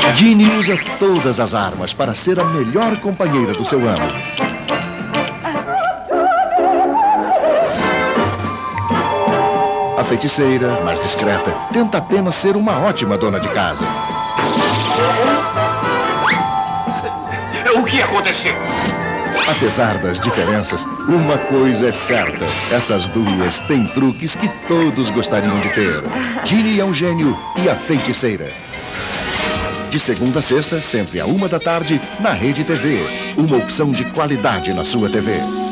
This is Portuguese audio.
Ginny usa todas as armas para ser a melhor companheira do seu amo. A feiticeira, mais discreta, tenta apenas ser uma ótima dona de casa. O que aconteceu? Apesar das diferenças, uma coisa é certa. Essas duas têm truques que todos gostariam de ter. Ginny é um gênio e a feiticeira. De segunda a sexta, sempre à 1 da tarde, na Rede TV. Uma opção de qualidade na sua TV.